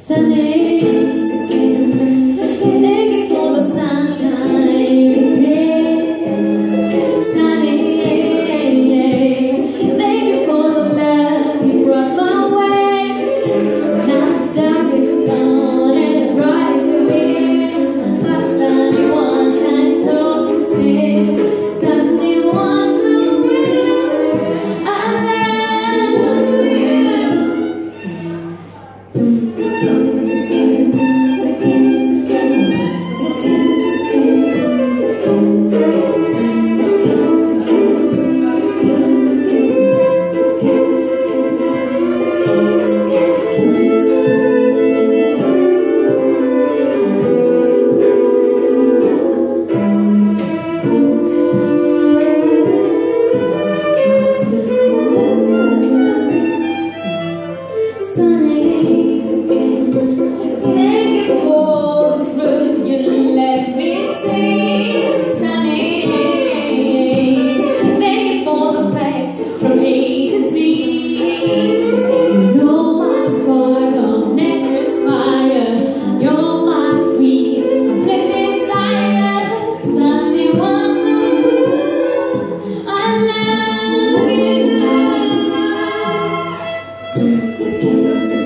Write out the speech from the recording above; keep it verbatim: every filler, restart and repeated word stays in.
Sunday, thank you for the sunshine. Sunny, thank you for the love you brought my way. Now the dark is gone and the bright is here. My sunny one shines so sincere. Sunny one so real. I love you. Together.